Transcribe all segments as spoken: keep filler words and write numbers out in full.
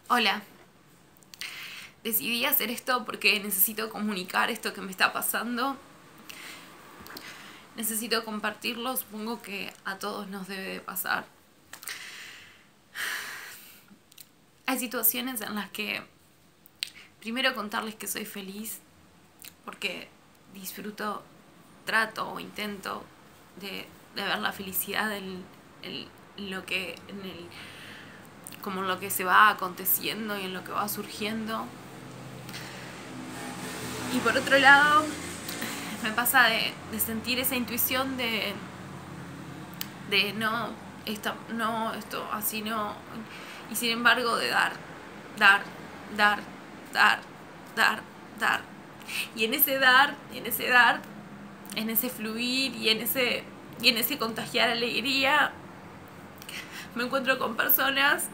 Hola, decidí hacer esto porque necesito comunicar esto que me está pasando. Necesito compartirlo, supongo que a todos nos debe de pasar. Hay situaciones en las que primero contarles que soy feliz porque disfruto, trato o intento de, de ver la felicidad en, en lo que en el como en lo que se va aconteciendo y en lo que va surgiendo. Y por otro lado, me pasa de, de sentir esa intuición de, de no, esto, no, esto así no. Y sin embargo de dar, dar, dar, dar, dar, dar. Y en ese dar, en ese dar, en ese fluir y en ese, y en ese contagiar alegría, me encuentro con personas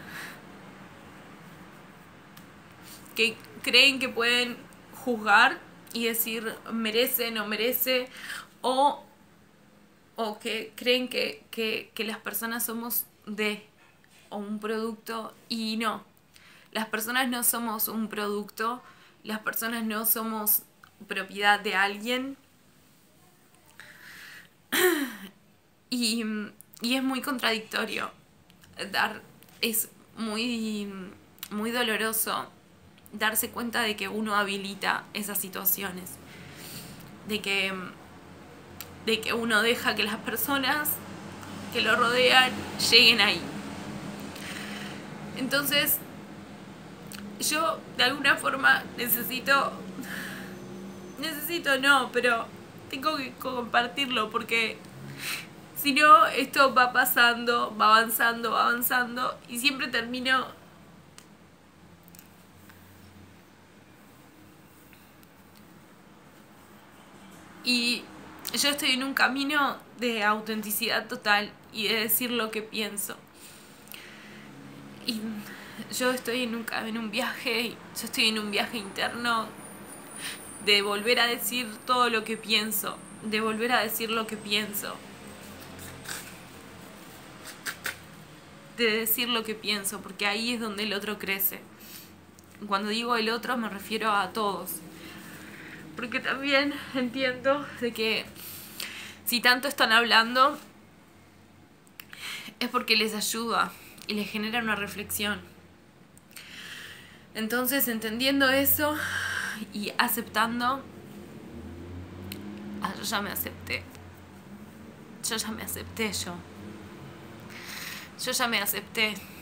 que creen que pueden juzgar y decir merece, no merece, o, o que creen que, que, que las personas somos de o un producto, y no. Las personas no somos un producto, las personas no somos propiedad de alguien. Y, y es muy contradictorio. Dar, es muy, muy doloroso darse cuenta de que uno habilita esas situaciones. De que, de que uno deja que las personas que lo rodean lleguen ahí. Entonces, yo de alguna forma necesito, necesito no, pero tengo que compartirlo porque si no, esto va pasando, va avanzando, va avanzando y siempre termino y yo estoy en un camino de autenticidad total y de decir lo que pienso. Y yo estoy en un, en un viaje, yo estoy en un viaje interno de volver a decir todo lo que pienso, de volver a decir lo que pienso, de decir lo que pienso, porque ahí es donde el otro crece. Cuando digo el otro me refiero a todos, porque también entiendo de que si tanto están hablando es porque les ayuda y les genera una reflexión. Entonces, entendiendo eso y aceptando, ah, yo ya me acepté. Yo ya me acepté yo. Yo ya me acepté.